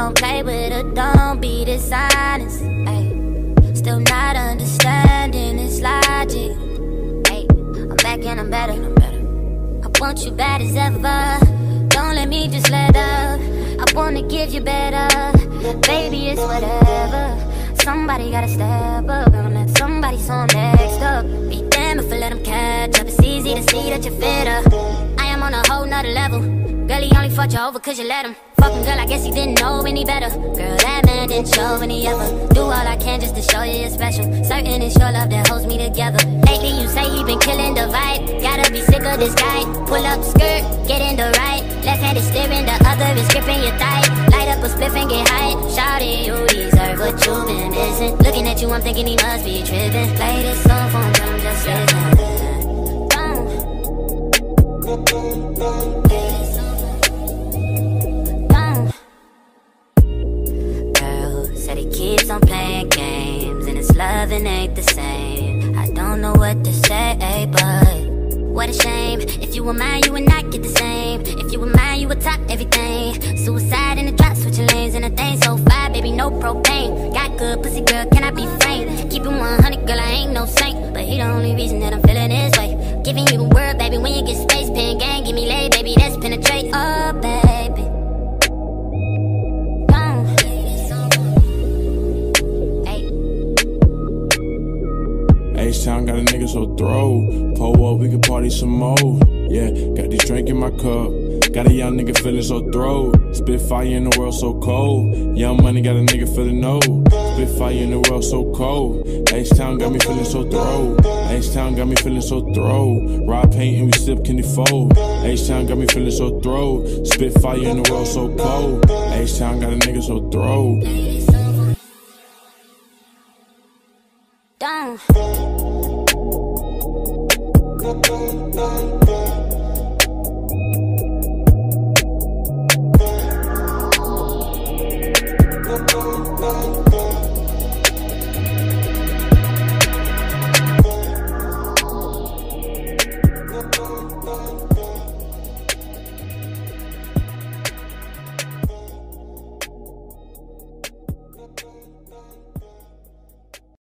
don't play with her, don't be dishonest. Ay, still not understanding this logic. Ay, I'm back and I'm better. I want you bad as ever. Don't let me just let up. I wanna give you better. Baby, it's whatever. Somebody gotta step up and let somebody so I'm next up. Be damn if I let them catch up. It's easy to see that you're fitter. I am on a whole nother level. Girl, he only fucked you over cause you let him. Fucking girl, I guess he didn't know any better. Girl, that man didn't show any ever. Do all I can just to show you you're special. Certain it's your love that holds me together. Lately you say he been killing the vibe. Gotta be sick of this guy. Pull up the skirt, get in the right. Left hand is steering, the other is gripping your thigh. Light up a spliff and get high. Shawty, you deserve what you've been missing. Looking at you, I'm thinking he must be tripping. Play this song for him, tell him just listen. Keeps on playing games and his loving ain't the same. I don't know what to say, but what a shame. If you were mine, you would not get the same. If you were mine, you would top everything. Suicide in the drop, switching lanes and a thing so fire, baby, no propane. Got good pussy, girl, can I be framed? Keep it 100, girl, I ain't no saint, but he the only reason that I'm feeling this way. Giving you the word, baby, when you get space, pen gang, give me lay, baby, that's penetrate. Oh, baby. H-Town got a nigga so throw. Pull up, we can party some more. Yeah, got this drink in my cup. Got a young nigga feeling so throw. Spit fire in the world so cold. Young money got a nigga feeling no. Spit fire in the world so cold. H-Town got me feeling so throw. H-Town got me feeling so throw. Rod paint and we sip candy fold. H-Town got me feeling so throw. Spit fire in the world so cold. H-Town got a nigga so throw. Down. Down.